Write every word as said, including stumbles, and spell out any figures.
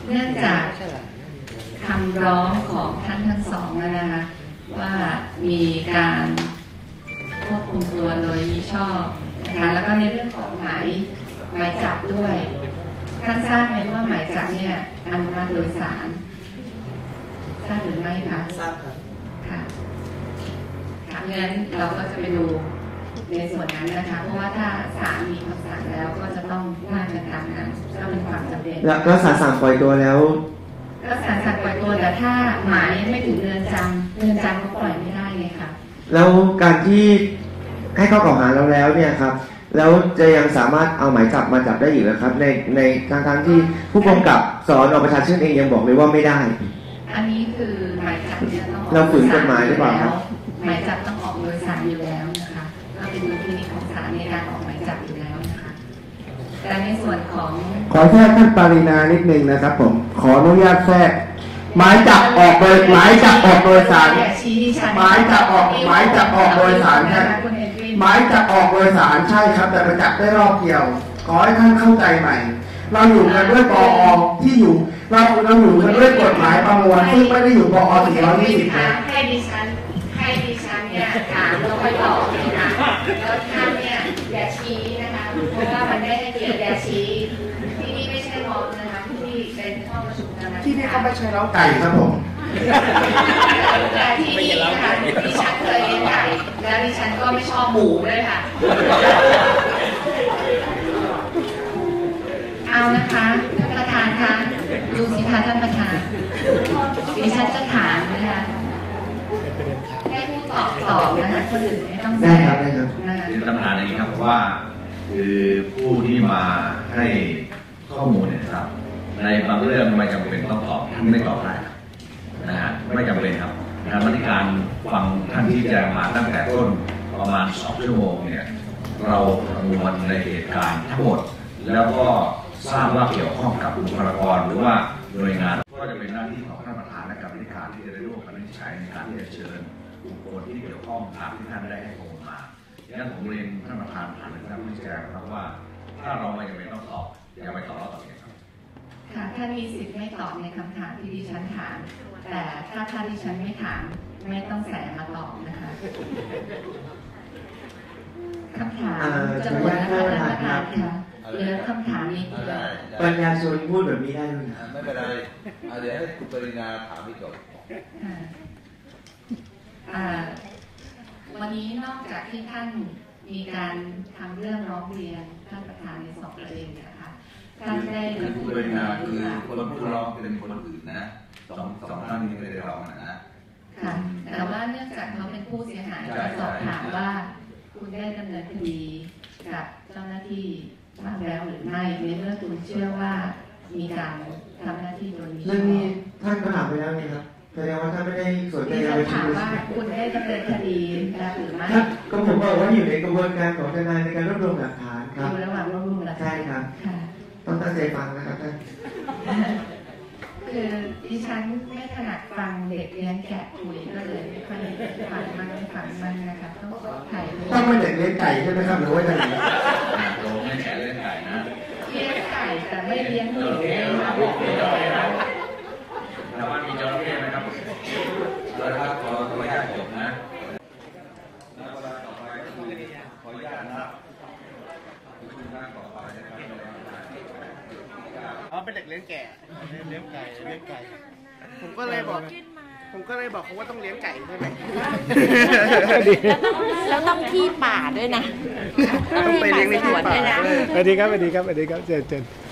เนื่องจากคำร้องของท่านทั้งสองนะคะว่ามีการควบคุมตัวโดยมิชอบนะคะแล้วก็ในเรื่องของหมายหมายจับด้วยท่านทราบไหมว่าหมายจับเนี่ยอนุมัติโดยศาลทราบหรือไม่คะทราบครับค่ะค่ะงั้นเราก็จะไปดูในส่วนนั้นนะคะเพราะว่าถ้าศาลมีคำสั่งแล้วก็จะต้องว่ากันตามนั้นก็เป็นความจำเป็นแล้วศาลสั่งปล่อยตัวแล้วก็ศาลสั่งปล่อยตัวแต่ถ้าหมายไม่ถึงเรือนจำเรือนจำก็ปล่อยไม่ได้ไงคะแล้วการที่ให้ข้อกล่าวหาเราแล้วเนี่ยครับแล้วจะยังสามารถเอาหมายจับมาจับได้อยู่นะครับในในทางทางที่ผู้กำกับสอนอประชาชื่นเองยังบอกเลยว่าไม่ได้อันนี้คือหมายจับเนี่ยต้องเราฝืนกฎหมายหรือเปล่าครับหมายจับต้องออกโดยศาลอยู่แล้วนะคะก็เป็นดุลพินิจของศาลในการออกหมายจับอยู่แล้วนะคะแต่ในส่วนของขอแทรกท่านปารีนานิดนึงนะครับผมขออนุญาตแทรกหมายจับออกโดยหมายจับออกโดยศาลหมายจับออกหมายจับออกโดยศาลใช่หมายจับออกโดยศาลใช่ครับแต่ไปจับได้รอบเดียวขอให้ท่านเข้าใจใหม่เราอยู่กันด้วยปอที่อยู่เราเราอยู่กันด้วยกฎหมายประมวลซึ่งไม่ได้อยู่ปอสี่ร้อยยี่สิบนะให้ดิฉันให้ดิฉันเนี่ยถามแล้วค่อยตอบนะคะแล้วท่านเนี่ยอย่าชี้นะคะเพราะว่ามันไม่ให้เกียรติอย่าชี้ที่นี่ไม่ใช่มอนะคะที่นี่เป็นห้องประชุมนะคะที่นี่ก็ไม่ใช่เล้าไก่ครับผมแต่ที่นี่นะคะดิฉันเคยเลี้ยงไก่แล้วดิฉันก็ไม่ชอบหมูด้วยค่ะเอานะคะท่านประธานคะดูสิคะท่านประธานดิฉันจะถามนะคะให้ผู้ตอบตอบนะคะคนอื่นไม่ต้องแทรกนะคะท่านประธานอย่างนี้ครับเพราะว่าคือผู้ที่มาให้ข้อมูลเนี่ยครับในบางเรื่องไม่จำเป็นต้องตอบท่านไม่ตอบได้นะฮะไม่จำเป็นครับนะในการฟังท่านที่แจ้งมาตั้งแต่ต้นประมาณสองชั่วโมงเนี่ยเราประมวลในเหตุการณ์ทั้งหมดแล้วก็ทราบว่าเกี่ยวข้องกับบุคลากรหรือว่าหน่วยงานก็จะเป็นหน้าที่ของท่านประธานและกรรมการที่จะได้ร่วมกันวินิจฉัยในการที่จะเชิญบุคคลที่เกี่ยวข้องตามที่ท่านได้ให้ข้อมูลมาดังนั้นผมเรียนท่านประธานผ่านท่านผู้แจ้งครับว่าถ้าเราไม่จำเป็นต้องตอบอย่าไปตอบเราตอบเองครับค่ะท่านมีสิทธิ์ไม่ตอบในคำถามที่ดิฉันถามแต่ถ้าท่านดิฉันไม่ถามไม่ต้องแสมาตอบนะคะคำถามจะหมดแล้วค่ะท่านประธานค่ะเหลือคำถามนี้ปัญญาชนพูดแบบนี้ได้ไหมไม่เป็นไรเดี๋ยวให้คุณปรินาถามให้จบวันนี้นอกจากที่ท่านมีการทำเรื่องร้องเรียนท่านประธานในสองประเด็นนะคะท่านได้คือคุณปรินาคือคนผู้ร้องเป็นคนอื่นนะสองสองท่านนี้ไม่ได้ร้องนะค่ะแต่ว่าเนื่องจากเขาเป็นผู้เสียหายจะสอบถามว่าคุณได้ดำเนินคดีกับเจ้าหน้าที่บ้างแล้วหรือไม่ในเมื่อคุณเชื่อว่ามีการทำหน้าที่โดยมิชอบเรื่องนี้ท่านก็ถามไปแล้วนี่ครับแสดงว่าท่านไม่ได้สนใจเราถามว่าคุณได้ดำเนินคดีแล้วหรือไม่ก็ผมบอกว่าอยู่ในกระบวนการของทนายในการรวบรวมหลักฐานครับอยู่ระหว่างรวบรวมหลักฐานใช่ครับต้องตั้งใจฟังนะครับท่านคือดิฉันไม่ถนัดฟังเด็กเลี้ยงแกะคุยก็เลยไม่ค่อยฟังมันไม่ฟังมันนะคะต้องขอไข่ต้องเป็นเด็กเลี้ยงไก่ใช่ไหมครับหรือว่าจะโตไม่แก่เลี้ยงไก่นะเลี้ยงไก่แต่ไม่เลี้ยงหมูแต่ว่ามีจระเข้ไหมครับแล้วถ้าขออนุญาตจบนะขออนุญาตนะคุณท่านต่อไปนะครับอ๋อเป็นเด็กเลี้ยงแกะเลี้ยงไก่เลี้ยงไก่ผมก็เลยบอกผมก็เลยบอกเขาว่าต้องเลี้ยงไก่ใช่ไหมแล้วต้องที่ป่าด้วยนะต้องไปเลี้ยงในที่ป่าสวัสดีครับสวัสดีครับสวัสดีครับเจนเจน